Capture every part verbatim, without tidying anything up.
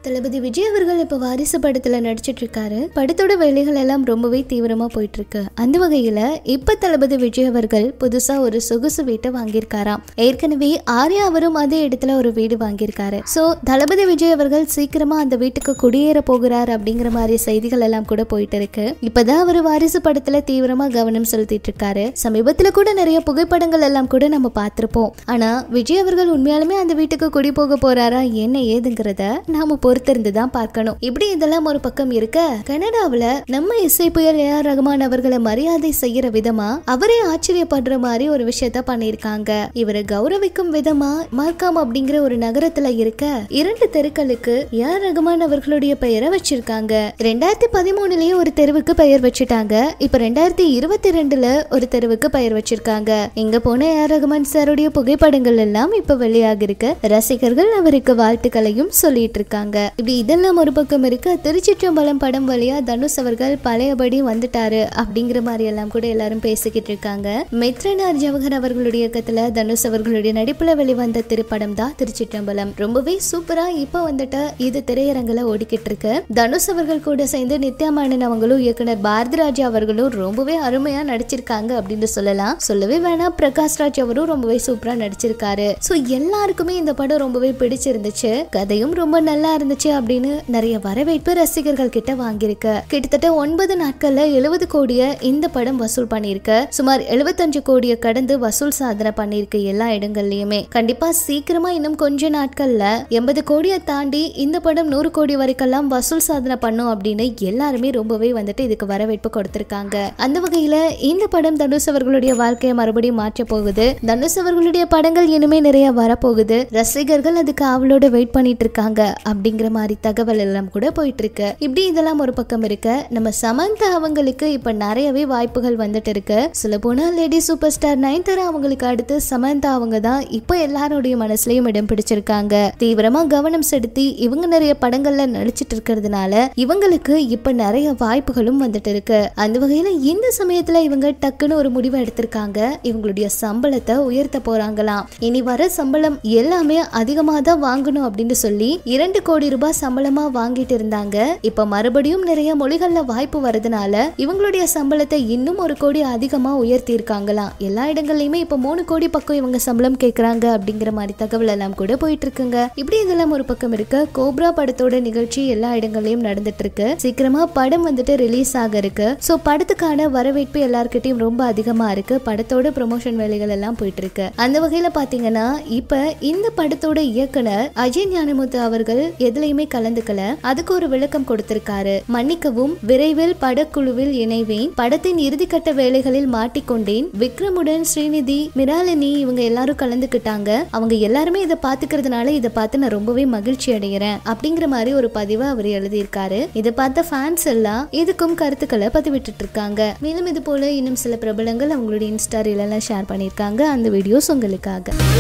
தளபதி விஜய் அவர்கள் இப்ப வாரிசு படத்துல நடிச்சிட்டு இருக்காரு. படத்தோட வேலைகள் எல்லாம் ரொம்பவே தீவிரமா போயிட்டு இருக்கு. அந்த வகையில இப்ப தளபதி விஜய் அவர்கள் புதுசா ஒரு சொகுசு வீட்டை வாங்கியிருக்காராம். ஏற்கனவே ஆர்யா அவரும் அதே இடத்துல ஒரு வீடு வாங்கியிருக்காரு. சோ தளபதி விஜய் அவர்கள் சீக்கிரமா அந்த வீட்டுக்கு குடியேற போகிறார் அப்படிங்கிற மாதிரி செய்திகள் எல்லாம் கூட போயிட்டு இருக்கு. இப்பதான் அவர் வாரிசு படத்துல தீவிரமா கவனம் செலுத்திட்டு இருக்காரு. சமீபத்துல கூட நிறைய புகைப்படங்கள் எல்லாம் கூட நம்ம பார்த்திருப்போம். ஆனா விஜய் அவர்கள் உண்மையாலுமே அந்த வீட்டுக்கு குடி போக போறாரா என்ன ஏதுங்கிறத நாம பொறுத்திருந்துதான் பார்க்கணும். இப்படி இதெல்லாம் ஒரு பக்கம் இருக்க, கனடாவில நம்ம இசை புயல் ஏ ஆர் ரகுமான் அவர்களை மரியாதை செய்யற விதமா அவரே ஆச்சரியப்படுற மாதிரி ஒரு விஷயத்த பண்ணிருக்காங்க. இவரை கௌரவிக்கும் விதமா மார்க்காம் அப்படிங்கிற ஒரு நகரத்துல இருக்க இரண்டு தெருக்களுக்கு ஏ ஆர் ரகுமான் அவர்களுடைய பெயரை வச்சிருக்காங்க. ரெண்டாயிரத்தி பதிமூணுலயே ஒரு தெருவுக்கு பெயர் வச்சுட்டாங்க. இப்ப ரெண்டாயிரத்தி இருபத்தி ரெண்டுல ஒரு தெருவுக்கு பெயர் வச்சிருக்காங்க. இங்க போன ஏ ஆர் ரகுமான் சாருடைய புகைப்படங்கள் எல்லாம் இப்ப வெளியாகி இருக்கு. ரசிகர்கள் அவருக்கு வாழ்த்துக்களையும் சொல்லிட்டு இருக்காங்க. இப்படி இதெல்லாம் ஒரு பக்கம் இருக்க, திருச்சிற்றம்பலம் படம் வழியா தனுஷ் அவர்கள் பழையபடி வந்துட்டாரு அப்படிங்கிற மாதிரி எல்லாம் கூட எல்லாரும் பேசிக்கிட்டு இருக்காங்க. மித்ரனார் ஜவஹர் அவர்களுடைய இயக்கத்துல தனுஷ் அவர்களுடைய நடிப்புல வெளிவந்த திரைப்படம் தான் திருச்சிற்றம்பலம். ரொம்பவே சூப்பரா இப்ப வந்துட்டு இது திரையரங்குல ஓடிக்கிட்டு இருக்கு. தனுஷ் அவர்கள் கூட சேர்ந்து நித்யா மேனன் அவங்களும் இயக்குனர் பாரதிராஜா அவர்களும் ரொம்பவே அருமையா நடிச்சிருக்காங்க அப்படின்னு சொல்லலாம். சொல்லவே வேணாம், பிரகாஷ் ராஜ் அவரும் ரொம்பவே சூப்பரா நடிச்சிருக்காரு. சோ எல்லாருக்குமே இந்த படம் ரொம்பவே பிடிச்சிருந்துச்சு. கதையும் ரொம்ப நல்லா இருந்துச்சு அப்படின்னு நிறைய வரவேற்பு ரசிகர்கள் கிட்ட வாங்கியிருக்கு. கிட்டத்தட்ட ஒன்பது நாட்கள்ல எழுபது கோடிய இந்த படம் வசூல் பண்ணிருக்கு. சுமார் எழுபத்தஞ்சு கோடிய கடந்து வசூல் சாதனை பண்ணிருக்கு எல்லா இடங்கள்லயுமே. கண்டிப்பா சீக்கிரமா இன்னும் கொஞ்ச நாட்கள்ல எண்பது கோடியை தாண்டி இந்த படம் நூறு கோடி வரைக்கெல்லாம் வசூல் சாதனை பண்ணும் அப்படின்னு எல்லாருமே ரொம்பவே வந்துட்டு இதுக்கு வரவேற்பு கொடுத்திருக்காங்க. அந்த வகையில இந்த படம் தனுஷ் அவர்களுடைய வாழ்க்கையை மறுபடியும் மாற்ற போகுது. தனுஷ் அவர்களுடைய படங்கள் இனிமே நிறைய வரப்போகுது. ரசிகர்கள் அதுக்கு அவளோட வெயிட் பண்ணிட்டு இருக்காங்க அப்படிங்கிற மாதிரி தகவல் எல்லாம் கூட போயிட்டு இருக்கு. இப்படி இதெல்லாம் ஒரு பக்கம் இருக்க, நம்ம சமந்தா அவங்களுக்கு இப்ப நிறையவே வாய்ப்புகள் வந்துட்டு இருக்கு. சொல்ல போனா லேடி சூப்பர் ஸ்டார் நயன்தாரா அவங்களுக்கு அடுத்து சமந்தா அவங்க தான் இப்ப எல்லாருடைய மனசுலயும் இடம் பிடிச்சிருக்காங்க. தீவிரமா கவனம் செலுத்தி இவங்க நிறைய படங்கள்ல நடிச்சிட்டு இருக்கிறதுனால இவங்களுக்கு இப்ப நிறைய வாய்ப்புகளும் வந்துட்டு இருக்கு. அந்த வகையில இந்த சமயத்துல இவங்க டக்குன்னு ஒரு முடிவை எடுத்திருக்காங்க. இவங்களுடைய சம்பளத்தை உயர்த்த போறாங்களாம். இனி வர சம்பளம் எல்லாமே அதிகமா தான் வாங்கணும் அப்படின்னு சொல்லி இரண்டு கோடி ரூபாய் சம்பளமா வாங்கிட்டு இருந்தாங்க. இப்ப மறுபடியும் நிறைய மொழிகள்ல வாய்ப்பு வரதுனால இவங்களுடைய சம்பளத்தை இன்னும் ஒரு கோடி அதிகமா உயர்த்தி இருக்காங்களாம். எல்லா இடங்கள்லயுமே இப்ப மூணு கோடி பக்கம் இவங்க சம்பளம் கேட்கறாங்க அப்படிங்கிற மாதிரி தகவல் எல்லாம் கூட போயிட்டு இருக்குங்க. இப்படி இதெல்லாம் ஒரு பக்கம் இருக்க, கோப்ரா படத்தோட நிகழ்ச்சி எல்லா இடங்கள்லயும் நடந்துட்டு இருக்கு. சீக்கிரமா படம் வந்துட்டு ரிலீஸ் ஆக இருக்கு. சோ படத்துக்கான வரவேற்பு எல்லார்கிட்டயும் ரொம்ப அதிகமா இருக்கு. படத்தோட ப்ரமோஷன் வேலைகள் எல்லாம் போயிட்டு இருக்கு. அந்த வகையில பாத்தீங்கன்னா இப்ப இந்த படத்தோட இயக்குனர் அஜய் ஞானமுத்து அவர்கள் எதுலையுமே கலந்துக்கல. அதுக்கு ஒரு விளக்கம் கொடுத்திருக்காரு. மன்னிக்கவும், விரைவில் படக்குழுவில் இணைவேன். படத்தின் இறுதிக்கட்ட வேலைகளில் மாட்டிக்கொண்டேன். விக்ரமுடன் ஸ்ரீநிதி, மிராலினி இவங்க எல்லாரும் கலந்துக்கிட்டாங்க. அவங்க எல்லாருமே இதை பாத்துக்கிறதுனால இதை பார்த்து நான் ரொம்பவே மகிழ்ச்சி அடைகிறேன் அப்படிங்கிற மாதிரி ஒரு பதிவை அவர் எழுதியிருக்காரு. இதை பார்த்த ஃபேன்ஸ் எல்லாம் இதுக்கும் கருத்துக்களை பதிவிட்டு இருக்காங்க. மேலும் இது போல இன்னும் சில பிரபலங்கள் அவங்களுடைய இன்ஸ்டா ரீல் எல்லாம் ஷேர் பண்ணியிருக்காங்க. அந்த வீடியோஸ் உங்களுக்காக.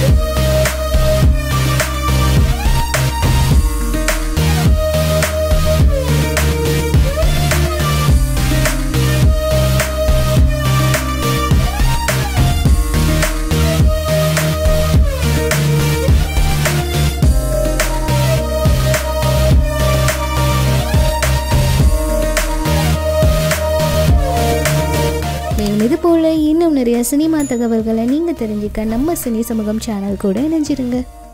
இது போல இன்னும் நிறைய சினிமா தகவல்களை நீங்க தெரிஞ்சுக்க நம்ம சினி சமூகம் சேனல் கூட இணைஞ்சிருங்க.